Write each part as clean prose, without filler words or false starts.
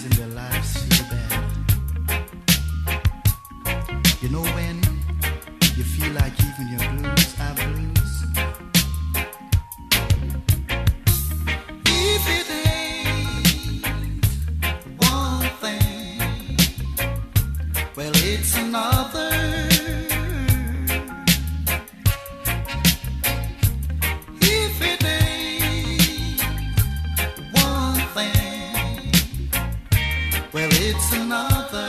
times in their lives feel bad. You know when you feel like even your blues are blues? If it ain't one thing, well, it's another. If it ain't one thing, well, it's another.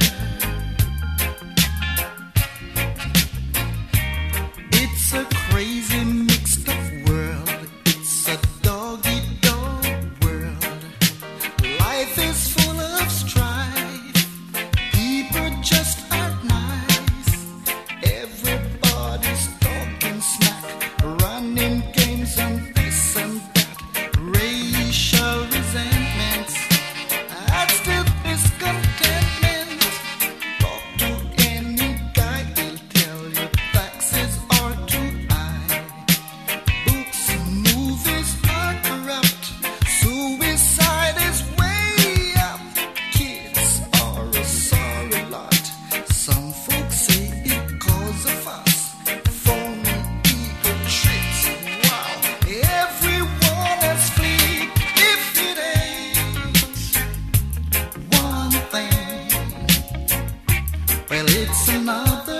It's a crazy mixed up world. It's a dog-eat-dog world. Life is full of strife. People just aren't nice. Everybody's talking smack, running games and this and that. Racial resentments, adds to discontentment. Talk to any guy, he'll tell you taxes are too high. Books and movies are corrupt. Suicide is way up. Kids are a sorry lot. Some folks say it cause a fuss. Phony ego trips. Wow, everyone has fleet. If it ain't one thing, well, it's another.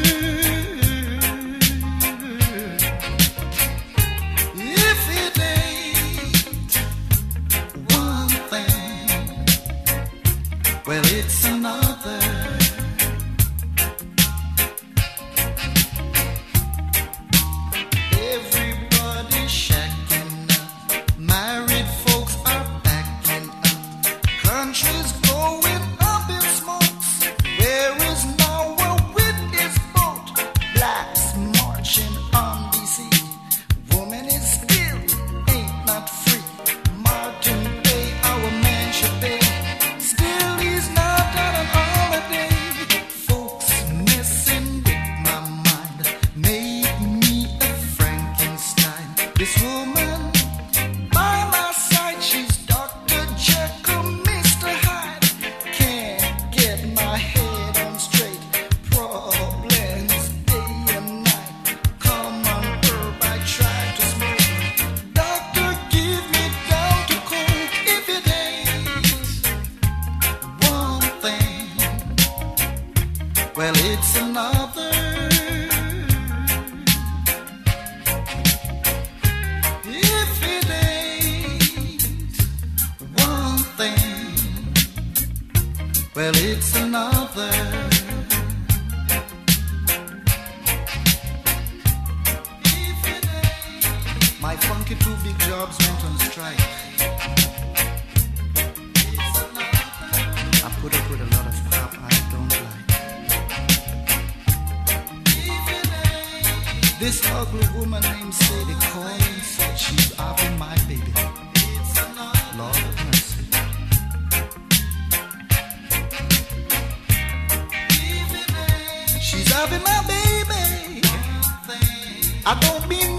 If it ain't one thing, well, it's another. Everybody's shacking up. Married folks are backing up. Countries going up in smokes. Where is Noah with his boat? Blacks marching on DC. Woman is still ain't not free. Martin Day, our man should pay. Still he's not on an holiday. Folks messing with my mind. Make me a Frankenstein. This woman by my side, she's Dr. Jekyll, Mr. Hyde. Can't get my head on straight. Problems day and night. Come on, herb, I try to smoke. Doctor, give me down to coke. If it ain't one thing, well, it's another. If it ain't one thing, well, it's another. If it ain't, my funky two big jobs went on strike. It's another. I put up with a lot of crap I don't like. If it ain't, this ugly woman named Sadie Collins said she's having my baby. It's another. Lord have mercy. If it ain't, she's having my baby. I don't mean